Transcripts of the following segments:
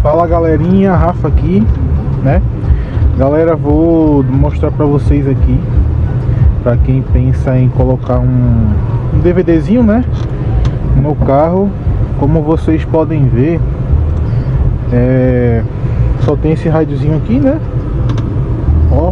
Fala galerinha, Rafa aqui, né? Galera, vou mostrar pra vocês aqui, pra quem pensa em colocar um DVDzinho, né, no carro. Como vocês podem ver, só tem esse rádiozinho aqui, né? Ó.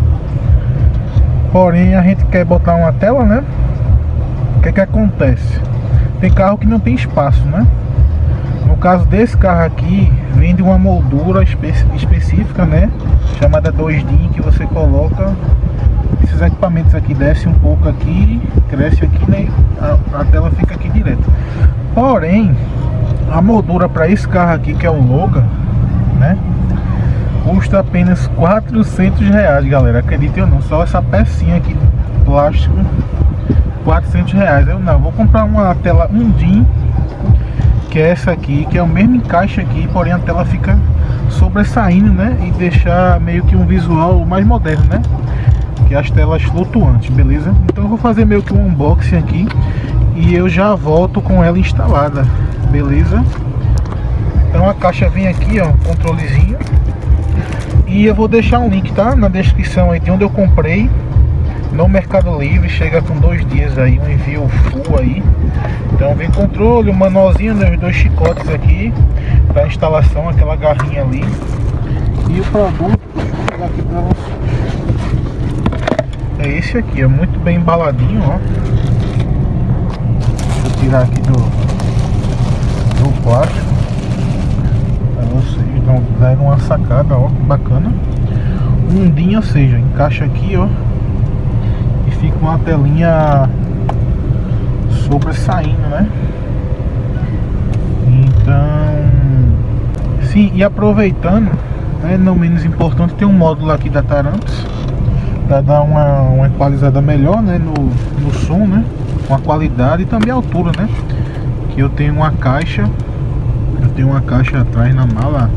Porém a gente quer botar uma tela, né? O que acontece? Tem carro que não tem espaço, né? No caso desse carro aqui, vem de uma moldura específica, né? Chamada 2D, que você coloca esses equipamentos aqui, desce um pouco aqui, cresce aqui, né? A tela fica aqui direto. Porém, a moldura para esse carro aqui, que é o Logan, né? Custa apenas R$400, galera. Acreditem ou não, só essa pecinha aqui de plástico, R$400. Eu não, vou comprar uma tela 1D, que é essa aqui, que é o mesmo encaixe aqui, porém a tela fica sobressaindo, né? E deixar meio que um visual mais moderno, né? Que é as telas flutuantes, beleza? Então eu vou fazer meio que um unboxing aqui e eu já volto com ela instalada, beleza? Então a caixa vem aqui, ó, controlezinho. E eu vou deixar um link, tá? Na descrição aí de onde eu comprei, no Mercado Livre. Chega com 2 dias aí, um envio full aí. Então vem controle, o manualzinho, né, os 2 chicotes aqui para instalação, aquela garrinha ali. E o produto, deixa eu pegar aqui para vocês. É esse aqui, é muito bem embaladinho, ó. Deixa eu tirar aqui do plástico para vocês darem uma sacada, ó, que bacana. Um ou seja, encaixa aqui, ó, e fica uma telinha sobressaindo, né? Então, sim, e aproveitando, né, não menos importante, tem um módulo aqui da Taramps para dar uma equalizada melhor, né, no som, né, com a qualidade e também a altura, né? Que eu tenho uma caixa atrás na mala,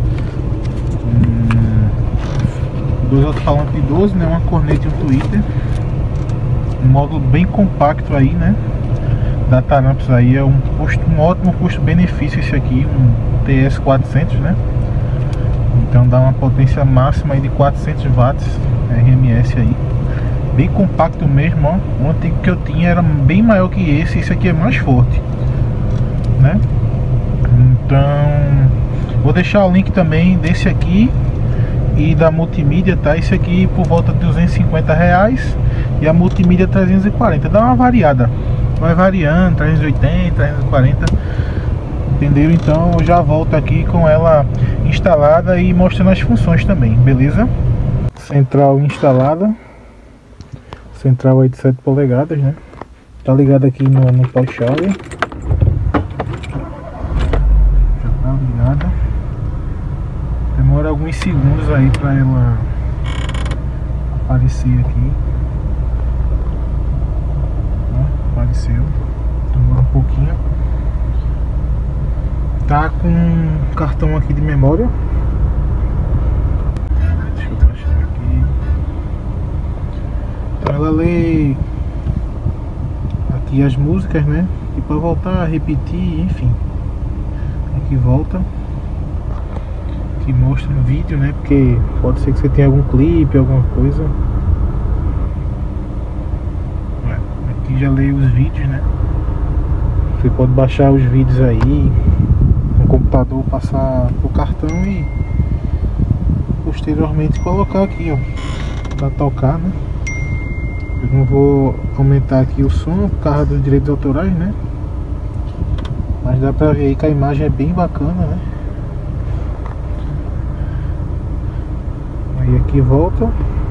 2 alto-falantes de 12, né, uma corneta e um tweeter, um módulo bem compacto aí, né, da Taramps aí. É um ótimo custo-benefício esse aqui, um TS400, né? Então dá uma potência máxima aí de 400 watts RMS aí, bem compacto mesmo, ó. O antigo que eu tinha era bem maior que esse aqui é mais forte, né? Então vou deixar o link também desse aqui e da multimídia, tá? Esse aqui por volta de R$250 e a multimídia 340. Dá uma variada, vai variando, 380, 340, entendeu? Então eu já volto aqui com ela instalada e mostrando as funções também, beleza? Central instalada, central aí de 7 polegadas, né? Tá ligado aqui no push-chave, já tá ligada. Demora alguns segundos aí pra ela aparecer aqui, né? Apareceu, demora um pouquinho. Tá com um cartão aqui de memória. Deixa eu baixar aqui. Então ela lê aqui as músicas, né? E para voltar a repetir, enfim, aqui volta, que mostra no vídeo, né? Porque pode ser que você tenha algum clipe, alguma coisa. Aqui já leio os vídeos, né? Você pode baixar os vídeos aí no computador, passar pro cartão e posteriormente colocar aqui, ó, pra tocar, né? Eu não vou aumentar aqui o som por causa dos direitos autorais, né? Mas dá pra ver aí que a imagem é bem bacana, né? Aí aqui volta.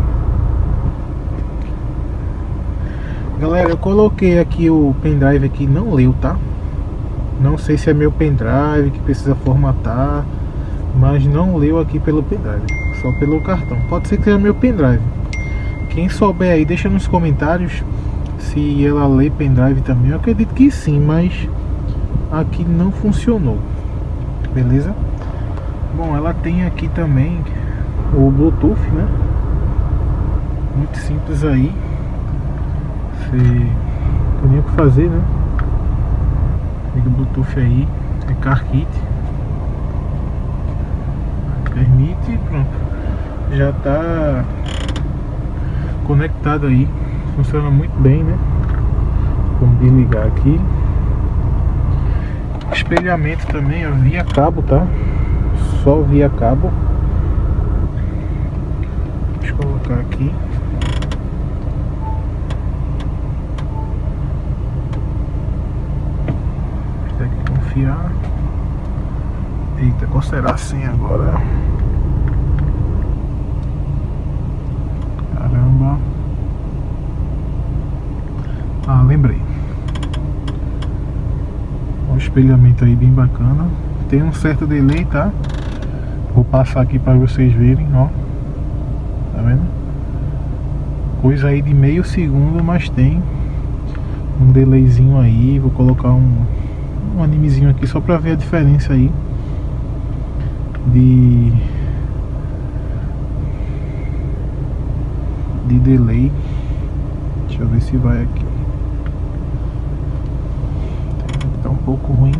Galera, eu coloquei aqui o pendrive aqui, não leu, tá? Não sei se é meu pendrive que precisa formatar, mas não leu aqui pelo pendrive, só pelo cartão. Pode ser que seja meu pendrive. Quem souber aí, deixa nos comentários se ela lê pendrive também. Eu acredito que sim, mas aqui não funcionou, beleza? Bom, ela tem aqui também o Bluetooth, né? Muito simples aí. Você tem nem o que fazer, né? Liga o Bluetooth aí, é Car Kit. e pronto, já tá conectado aí, funciona muito bem, né? Vamos desligar aqui. Espelhamento também, ó, via cabo, tá? Só via cabo. Deixa eu colocar aqui. Tem que confiar. Eita, qual será assim agora? Caramba. Ah, lembrei. O espelhamento aí bem bacana. Tem um certo delay, tá? Vou passar aqui para vocês verem, ó. Tá vendo? Coisa aí de meio segundo, mas tem um delayzinho aí. Vou colocar um animezinho aqui só para ver a diferença aí de delay. Deixa eu ver se vai aqui. Tá um pouco ruim.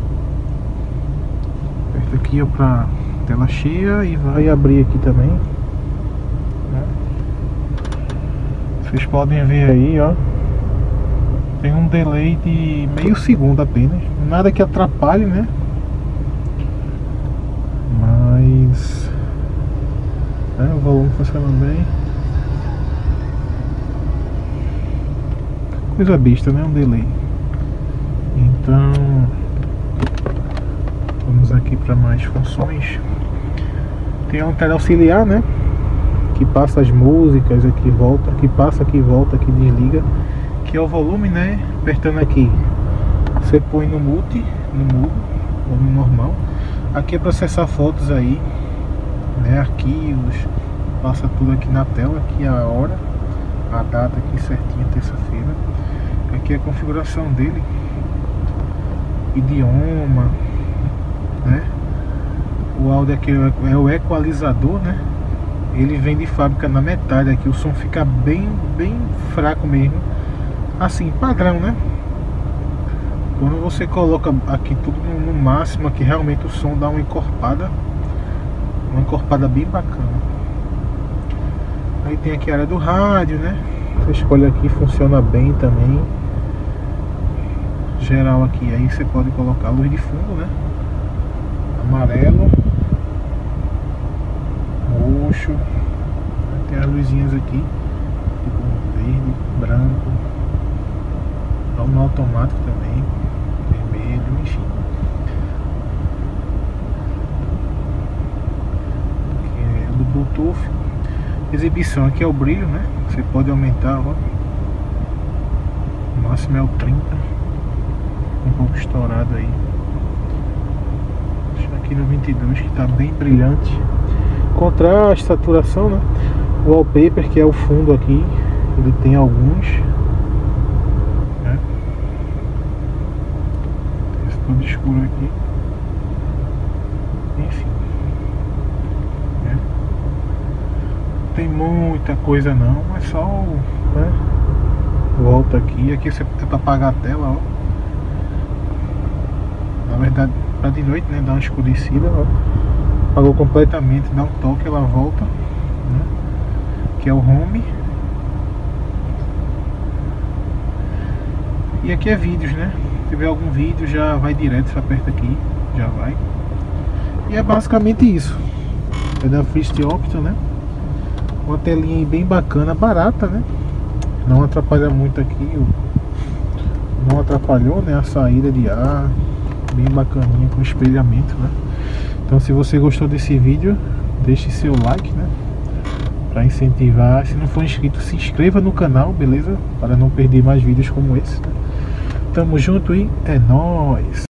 Aperta aqui, ó, pra tela cheia, e vai abrir aqui também, né? Vocês podem ver aí, ó, tem um delay de meio segundo apenas. Nada que atrapalhe, né? Mas o volume funcionando bem. Coisa besta, né? Um delay. Então vamos aqui para mais funções. Tem a lanterna auxiliar, né? Que passa as músicas, aqui volta, que passa, aqui volta, aqui desliga. Que é o volume, né? Apertando aqui, você põe no mute, no mudo, volume normal. Aqui é para acessar fotos aí, né? Arquivos, passa tudo aqui na tela. Aqui a hora, a data aqui certinha, terça-feira. Aqui é a configuração dele, idioma, né? O áudio aqui é o equalizador, né? Ele vem de fábrica na metade aqui, o som fica bem fraco mesmo, assim, padrão, né? Quando você coloca aqui tudo no máximo, aqui realmente o som dá uma encorpada bem bacana. Aí tem aqui a área do rádio, né? Você escolhe aqui, funciona bem também. Geral aqui, aí você pode colocar a luz de fundo, né? Amarelo, roxo, tem as luzinhas aqui, tipo verde, branco, no automático também, vermelho, enfim. Aqui é do Bluetooth. Exibição aqui é o brilho, né? Você pode aumentar, ó. O máximo é o 30. Um pouco estourado aí. Deixa aqui no 22 que tá bem brilhante. Contraste, saturação, né? O wallpaper, que é o fundo aqui, ele tem alguns, né? Esse todo escuro aqui. Enfim, né? Não tem muita coisa não, é só, né? Volta aqui, aqui você é pra apagar a tela, ó. Na verdade, pra de noite, né? Dá uma escurecida, ó. Apagou completamente, dá um toque, ela volta, né? Que é o home. E aqui é vídeos, né? Se tiver algum vídeo, já vai direto, você aperta aqui, já vai. E é basicamente isso. É da First Option, né? Uma telinha aí bem bacana, barata, né? Não atrapalha muito aqui, não atrapalhou, né? A saída de ar, bem bacaninha, com espelhamento, né? Então, se você gostou desse vídeo, deixe seu like, né? Para incentivar. Se não for inscrito, se inscreva no canal, beleza? Para não perder mais vídeos como esse, né? Tamo junto e é nóis!